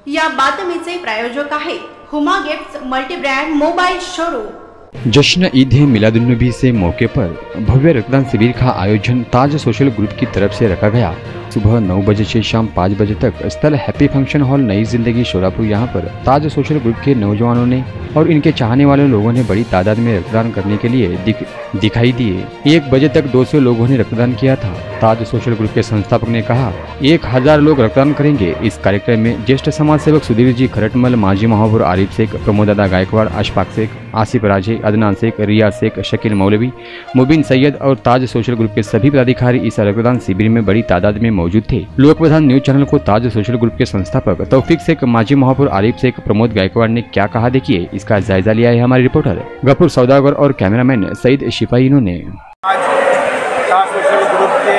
या बातमीचे प्रायोजक आहे Huma gifts multi brand mobile showroom. जश्न ईद मिलादुन्नबी से मौके पर भव्य रक्तदान शिविर का आयोजन ताज सोशल ग्रुप की तरफ से रखा गया। सुबह 9 बजे से शाम 5 बजे तक स्थल हैप्पी फंक्शन हॉल नई जिंदगी शोलापुर। यहाँ पर ताज सोशल ग्रुप के नौजवानों ने और इनके चाहने वाले लोगों ने बड़ी तादाद में रक्तदान करने के लिए दिखाई दिए। 1 बजे तक 200 लोगों ने रक्तदान किया था। ताज सोशल ग्रुप के संस्थापक ने कहा 1000 लोग रक्तदान करेंगे। इस कार्यक्रम में ज्येष्ठ समाज सेवक सुधीर जी खरटमल, माजी महापौर आरिफ शेख, प्रमोद दादा गायकवाड़, अशफाक शेख, आसिफ राजे, अदनान शेख, रियाज शेख, शकील मौलवी, मुबीन सैयद और ताज सोशल ग्रुप के सभी पदाधिकारी इस रक्तदान शिविर में बड़ी तादाद में मौजूद थे। लोक प्रधान न्यूज चैनल को ताज सोशल ग्रुप के संस्थापक तौफीक शेख, माजी महापौर आरिफ शेख, प्रमोद गायकवाड़ ने क्या कहा, देखिए इसका जायजा लिया है हमारे रिपोर्टर गफूर सौदागर और कैमरामैन सईद शिपाही। इन्होंने आज ताज सोशल ग्रुप के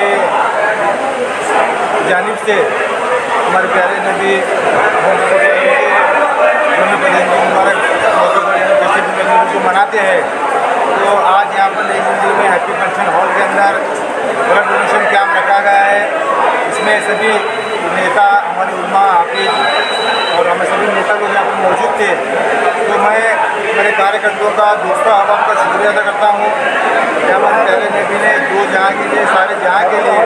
जानिब से हमारे प्यारे नबी को मनाते हैं, तो आज यहाँ पर नई दिल्ली में हैप्पी फंक्शन हॉल के अंदर ब्लड डोनेशन कैंप रखा गया है। इसमें सभी नेता, हमारी उम्मा, हाफिज और हमें सभी नेता लोग यहाँ पर मौजूद थे। तो मैं मेरे कार्यकर्ताओं का, दोस्तों, अहबाब का शुक्रिया अदा करता हूँ कि हमारे प्यारे नबी ने दो जहाँ के लिए, सारे जहाँ के लिए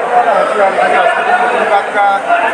बात का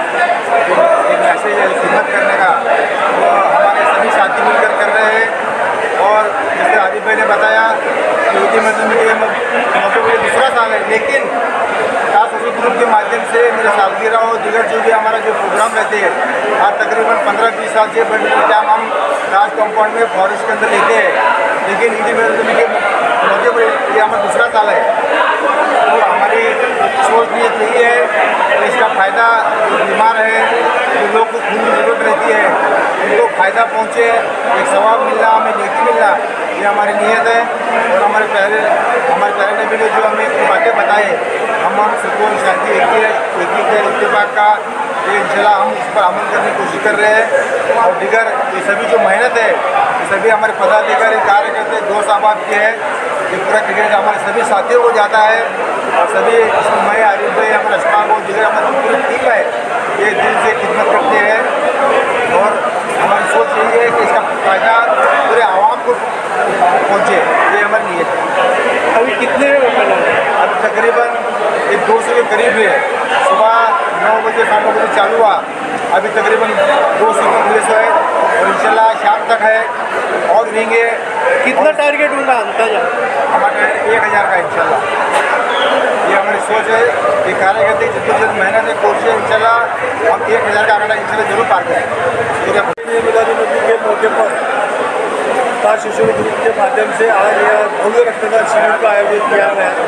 एक मैसेज है खिदमत करने का, वो हमारे सभी साथी मिलकर कर रहे हैं। और जैसे आरिफ भाई ने बताया कि ईद मिलाद के मौके पर दूसरा साल है, लेकिन ताज सोशल ग्रुप के माध्यम से मेरे सालगिरह और दीगर जो भी हमारा जो प्रोग्राम रहते हैं, आज तकरीबन 15-20 साल से बड़े प्रोग्राम हम ताज कंपाउंड में फॉरेस्ट के अंदर लेते हैं, लेकिन ईद मिलाद के मौके पर ये हमारा दूसरा साल है। तो हमारी सोच भी यही है कि इसका फ़ायदा जो बीमार है, जो लोग को खून की ज़रूरत रहती है, उनको फ़ायदा पहुँचे, एक सवाब मिलना, हमें नेकी मिलना, ये हमारी नीयत है। और हमारे प्यारे नबी ने जो हमें बातें बताए, हम सुकून, शांति, एक ही इत्तेफाक का ये इंशाल्लाह हम उस पर अमल करने की कोशिश कर रहे हैं। और दिगर ये सभी जो मेहनत है, ये सभी हमारे पदाधिकारी, कार्यकर्ता, दोस्त अहबाब के हैं, ये पूरा क्रिकेट हमारे सभी साथियों को जाता है। और सभी इसमें मैं, आरिफ भाई, हमारे अशफाक और दिगर हमारी पूरी टीम है, ये दिल से खिदमत करते हैं। और हमारी सोच यही है कि इसका फ़ायदा पूरे आवाम को पहुँचे, ये हमारी नीयत है। अभी कितने अभी तकरीबन 200 के करीब है। सुबह 9 बजे 9:30 बजे चालू हुआ, अभी तकरीबन 200 है और इंशाल्लाह शाम तक है और देंगे। कितना टारगेट होगा अंदाजा? हमारा 1000 का इंशाल्लाह, ये हमारी सोच है कि कार्यकर्ता जितनी मेहनत है, कोशिश है, इंशाल्लाह हम 1000 का आंकड़ा इंशाल्लाह जरूर पार करेंगे। मिलादुन्नबी के मौके पर ताज सोशल ग्रुप के माध्यम से आज यह भव्य रक्तदान शिविर का आयोजन किया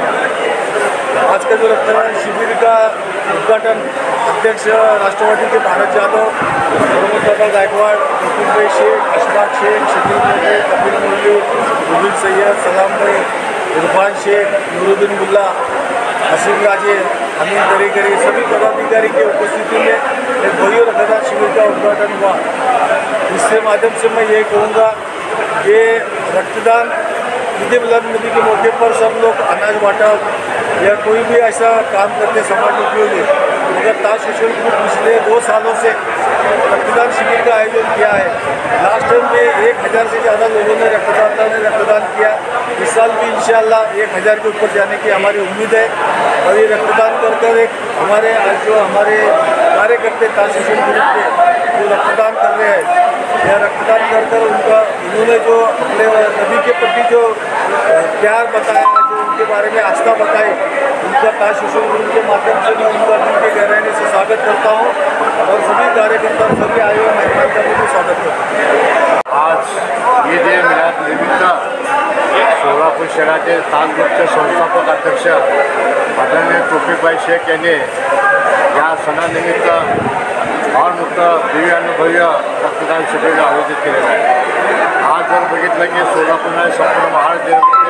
गया। आज का जो रक्तदान शिविर का उद्घाटन अध्यक्ष राष्ट्रवादी के भारत यादव, प्रमोद दादा गायकवाड़, रफीक भाई शेख, अशफाक शेख, शकील मौलवी, कपिल मौलवी, मुबीन सैयद, सलाम भाई, इरफान शेख, नूरुद्दीन मुल्ला, आसिफ राजे, अमीन तरीकरी, सभी पदाधिकारी की उपस्थिति में एक भव्य रक्तदान शिविर का उद्घाटन हुआ। इसके माध्यम से मैं ये कहूँगा, ये रक्तदान ईद मिलाद-उन-नबी के मौके पर सब लोग अनाज बांटा या कोई भी ऐसा काम करते समाज उपयोगी, मगर ताज सोशल ग्रुप पिछले 2 सालों से रक्तदान शिविर का आयोजन किया है। लास्ट टाइम में 1000 से ज़्यादा लोगों ने रक्तदान किया। इस साल भी इंशाअल्लाह 1000 के ऊपर जाने की हमारी उम्मीद है। और ये रक्तदान कर एक हमारे आज जो हमारे कार्यकर्ता ताज सोशल ग्रुप के जो रक्तदान कर रहे हैं, यह रक्तदान कर उन्होंने जो अपने नबी के प्रति जो प्यार बताया, जो उनके बारे में आस्था बताई, उनका ताज सोशल ग्रुप के माध्यम से मैं उनका दिल के गहराई से स्वागत करता हूँ और सभी कार्यकर्ता, सभी आए हुए मेहमान का भी स्वागत करता हूँ। आज ईद मिलाद निमित्त सोलापूर शहराचे ताज ग्रुपचे संस्थापक अध्यक्ष आदरणीय तौफीकभाई शेख यांनी या सणानिमित्त और मोठं दिव्यानुभव्य रक्तदान शिबिर आयोजित केलेलं आहे। आज जर बघितलं की सोलापूर संपूर्ण महाराष्ट्रामध्ये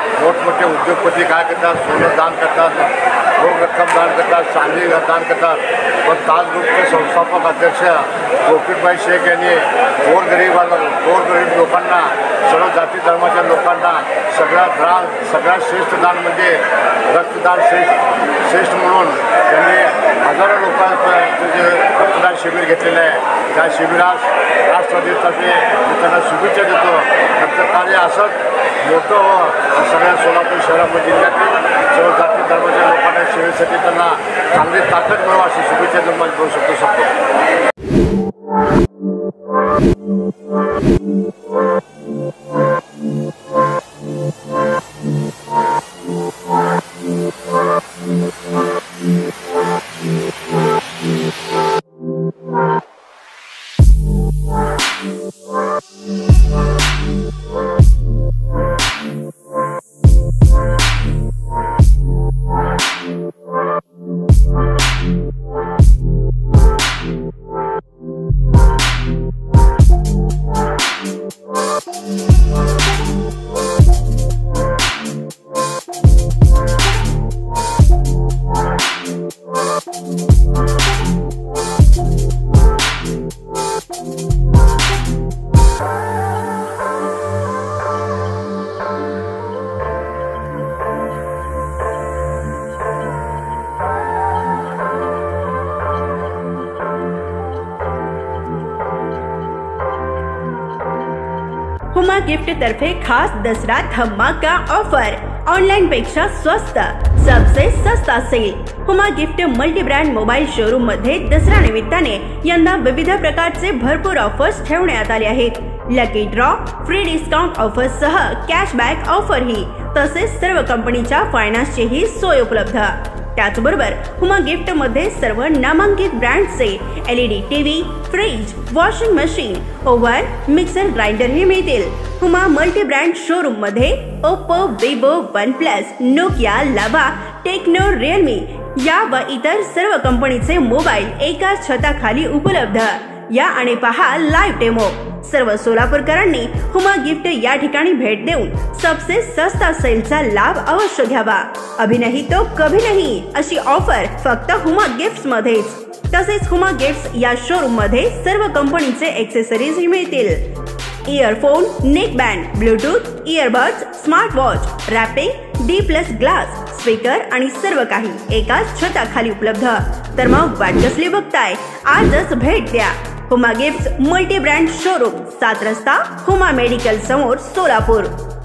मोठमोठे उद्योगपती काय करतात, सोनं दान करतात, रोख रक्कम दान करतात, चांदी दान करतात. पण ताज ग्रुपचे संस्थापक अध्यक्ष तौफिकभाई शेख यांनी गोरगरीब लोकांना, सर्व जाती धर्माच्या लोकांना सगळ्यात श्रेष्ठ दान म्हणजे रक्तदान श्रेष्ठ म्हणून त्यांनी हजारो लोकांचं जे रक्तदान शिबिर घेतलेलं आहे. त्या शिबिरात राष्ट्रवादीतर्फे त्यांना शुभेच्छा देतो. त्यांचं कार्य असंच मोठं सगळ्या सोलापूर शहरामध्ये जिल्ह्यातील सर्व जाती धर्माच्या लोकांना सेवेसाठी त्यांना चांगली ताकद मिळवा अशी शुभेच्छा देऊन माझी बोलू शकतो. हुमा गिफ्ट तर्फे खास दसरा धमाका ऑफर, ऑनलाइन पेक्षा स्वस्त, सबसे सस्ता sale. Huma gift multi brand mobile showroom मध्ये दसरा निमित्ताने यंदा विविध प्रकारचे भरपूर ऑफर्स ठेवण्यात आले आहेत. Lucky draw, free discount offer सह कॅशबॅक ऑफर ही, तसेच सर्व कंपनीच्या फायनान्सची ही सोय उपलब्ध. त्याचबरोबर हुमा गिफ्ट मध्ये सर्व नामांकित ब्रँडचे LED TV, fridge, washing machine, oven, mixer grinder ही मिळतील. हुमा मल्टी ब्रँड शोरूम मध्ये Oppo, Vivo, OnePlus, Nokia, Lava, Tecno, Realme या व इतर सर्व कंपनीचे मोबाईल एकाच छताखाली उपलब्ध. या आणि पहा लाईव्ह डेमो. सर्व सोलापूरकरांनी हुमा गिफ्ट या ठिकाणी भेट देऊन सबसे सस्ता सेलचा लाभ अवश्य घ्यावा. अभी नहीं तो कभी नहीं अशी ऑफर फक्त हुमा गिफ्ट्स मध्येच. तसेच हुमा गिफ्ट्स या शोरूम मध्ये सर्व कंपनीचे एक्सेसरीज मिळतील. Earphone, neck band, Bluetooth, earbuds, smart watch, wrapping, D+ glass, speaker आणि सर्व काही एकाच छताखाली उपलब्ध. तर मग वाट कसली बघताय, आजच भेट द्या. Huma gifts multi brand showroom, 7 रस्ता, हुमा मेडिकल समोर, सोलापूर.